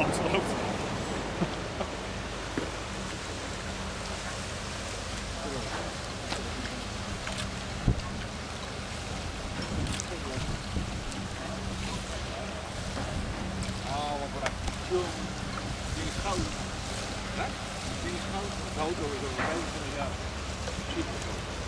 langs loopt. Die is goud. De auto is over 25 jaar. Super.